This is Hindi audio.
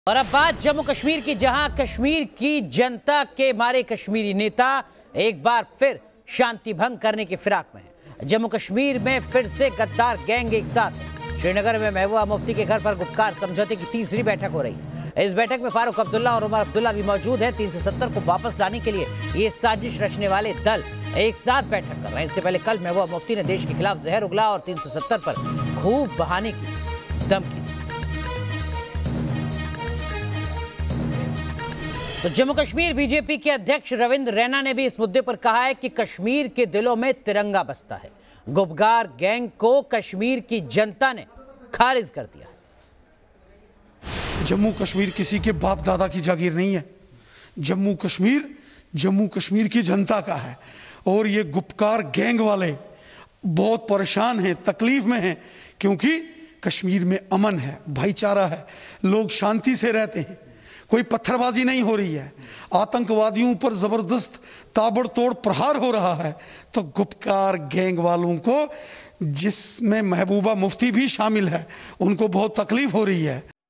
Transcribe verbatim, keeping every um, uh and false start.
और अब बात जम्मू कश्मीर की, जहां कश्मीर की जनता के मारे कश्मीरी नेता एक बार फिर शांति भंग करने की फिराक में है। जम्मू कश्मीर में फिर से गद्दार गैंग एक साथ है। श्रीनगर में महबूबा मुफ्ती के घर पर गुपकार समझौते की तीसरी बैठक हो रही है। इस बैठक में फारूक अब्दुल्ला और उमर अब्दुल्ला भी मौजूद है। तीन सौ सत्तर को वापस लाने के लिए ये साजिश रचने वाले दल एक साथ बैठक कर रहे हैं। इससे पहले कल महबूबा मुफ्ती ने देश के खिलाफ जहर उगला और तीन सौ सत्तर पर खूब बहाने की धमकी। तो जम्मू कश्मीर बीजेपी के अध्यक्ष रविंद्र रैना ने भी इस मुद्दे पर कहा है कि कश्मीर के दिलों में तिरंगा बसता है। गुपकार गैंग को कश्मीर की जनता ने खारिज कर दिया। जम्मू कश्मीर किसी के बाप दादा की जागीर नहीं है। जम्मू कश्मीर जम्मू कश्मीर की जनता का है। और ये गुपकार गैंग वाले बहुत परेशान हैं, तकलीफ में हैं, क्योंकि कश्मीर में अमन है, भाईचारा है, लोग शांति से रहते हैं, कोई पत्थरबाजी नहीं हो रही है, आतंकवादियों पर जबरदस्त ताबड़तोड़ प्रहार हो रहा है। तो गुपकार गैंग वालों को, जिसमें महबूबा मुफ्ती भी शामिल है, उनको बहुत तकलीफ हो रही है।